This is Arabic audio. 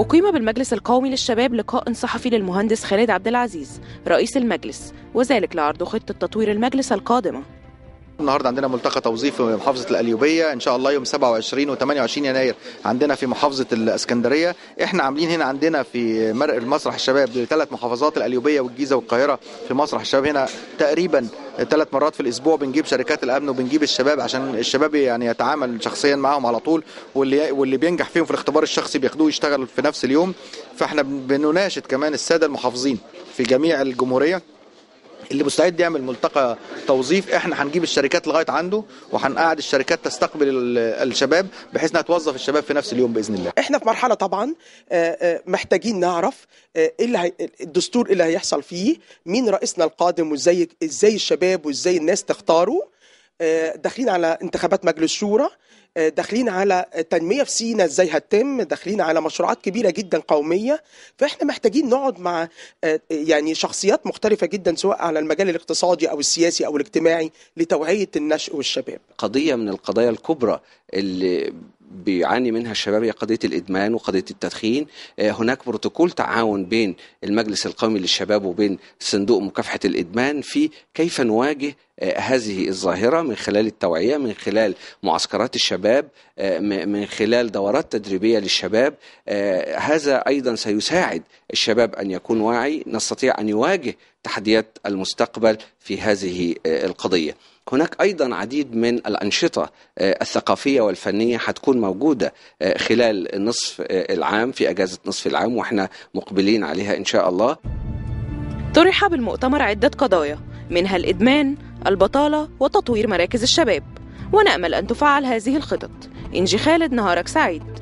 أقيم بالمجلس القومي للشباب لقاء صحفي للمهندس خالد عبد العزيز رئيس المجلس، وذلك لعرض خطة تطوير المجلس القادمة. النهارده عندنا ملتقى توظيفي في محافظه القليوبيه ان شاء الله يوم 27 و28 يناير عندنا في محافظه الاسكندريه. احنا عاملين هنا عندنا في مسرح الشباب ل3 محافظات، القليوبيه والجيزه والقاهره. في مسرح الشباب هنا تقريبا 3 مرات في الاسبوع بنجيب شركات الامن وبنجيب الشباب عشان الشباب يعني يتعامل شخصيا معاهم على طول، واللي بينجح فيهم في الاختبار الشخصي بياخدوه يشتغل في نفس اليوم. فاحنا بنناشد كمان الساده المحافظين في جميع الجمهوريه اللي مستعد يعمل ملتقى توظيف، احنا هنجيب الشركات لغايه عنده وهنقعد الشركات تستقبل الشباب بحيث انها توظف الشباب في نفس اليوم باذن الله. احنا في مرحله طبعا محتاجين نعرف ايه الدستور اللي هيحصل فيه، مين رئيسنا القادم، وازاي الشباب وازاي الناس تختاروا. داخلين على انتخابات مجلس شورى، داخلين على تنمية في سينا ازاي هتتم، داخلين على مشروعات كبيرة جدا قومية. فاحنا محتاجين نقعد مع يعني شخصيات مختلفة جدا سواء على المجال الاقتصادي او السياسي او الاجتماعي لتوعية النشء والشباب. قضية من القضايا الكبرى اللي بيعاني منها الشباب هي قضية الإدمان وقضية التدخين. هناك بروتوكول تعاون بين المجلس القومي للشباب وبين صندوق مكافحة الإدمان في كيف نواجه هذه الظاهرة من خلال التوعية، من خلال معسكرات الشباب، من خلال دورات تدريبية للشباب. هذا أيضا سيساعد الشباب أن يكون واعي، نستطيع أن يواجه تحديات المستقبل في هذه القضية. هناك أيضا عديد من الأنشطة الثقافية والفنية حتكون موجودة خلال النصف العام، في أجازة نصف العام، وإحنا مقبلين عليها إن شاء الله. طرح بالمؤتمر عدة قضايا منها الإدمان، البطالة، وتطوير مراكز الشباب، ونأمل أن تفعل هذه الخطط. إنجي خالد، نهارك سعيد.